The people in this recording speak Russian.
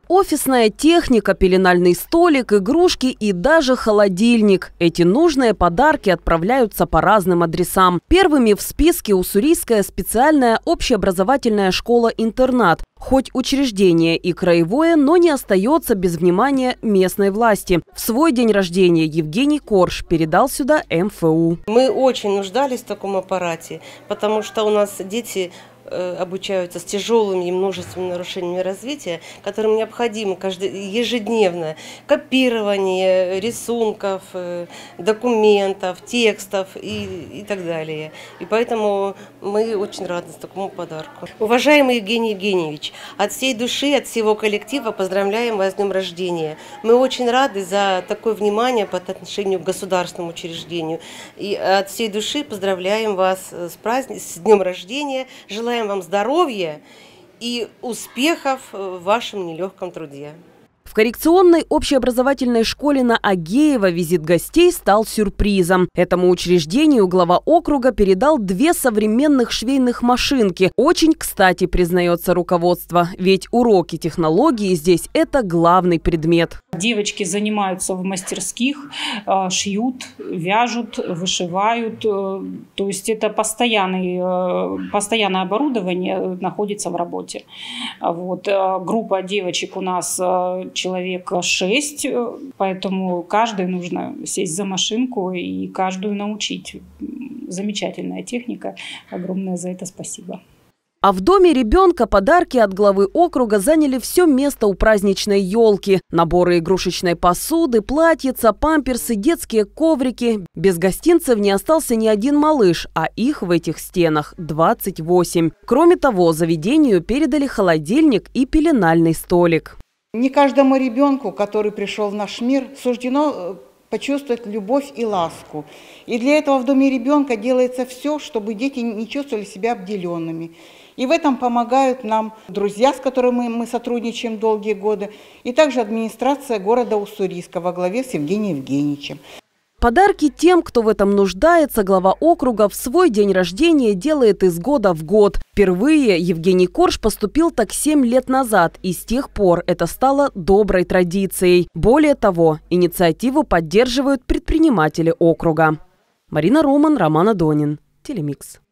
Офисная техника, пеленальный столик, игрушки и даже холодильник. Эти нужные подарки отправляются по разным адресам. Первыми в списке Уссурийская специальная общеобразовательная школа-интернат. Хоть учреждение и краевое, но не остается без внимания местной власти. В свой день рождения Евгений Корж передал сюда МФУ. Мы очень нуждались в таком аппарате, потому что у нас дети обучаются с тяжелыми и множественными нарушениями развития, которым необходимо ежедневно копирование рисунков, документов, текстов и так далее. И поэтому мы очень рады такому подарку. Уважаемый Евгений Евгеньевич, от всей души, от всего коллектива поздравляем вас с днем рождения. Мы очень рады за такое внимание по отношению к государственному учреждению. И от всей души поздравляем вас с днем рождения. Желаем вам здоровья и успехов в вашем нелегком труде. В коррекционной общеобразовательной школе на Агеева визит гостей стал сюрпризом. Этому учреждению глава округа передал 2 современных швейных машинки. Очень кстати, признается руководство, ведь уроки технологии здесь – это главный предмет. Девочки занимаются в мастерских, шьют, вяжут, вышивают. То есть это постоянное оборудование находится в работе. Вот. Группа девочек у нас человек 6, поэтому каждой нужно сесть за машинку и каждую научить. Замечательная техника. Огромное за это спасибо. А в доме ребенка подарки от главы округа заняли все место у праздничной елки. Наборы игрушечной посуды, платьица, памперсы, детские коврики. Без гостинцев не остался ни один малыш, а их в этих стенах 28. Кроме того, заведению передали холодильник и пеленальный столик. Не каждому ребенку, который пришел в наш мир, суждено почувствовать любовь и ласку. И для этого в доме ребенка делается все, чтобы дети не чувствовали себя обделенными. И в этом помогают нам друзья, с которыми мы сотрудничаем долгие годы, и также администрация города Уссурийска во главе с Евгением Евгеньевичем. Подарки тем, кто в этом нуждается, глава округа в свой день рождения делает из года в год. Впервые Евгений Корж поступил так 7 лет назад, и с тех пор это стало доброй традицией. Более того, инициативу поддерживают предприниматели округа. Марина Роман, Роман Адонин, Телемикс.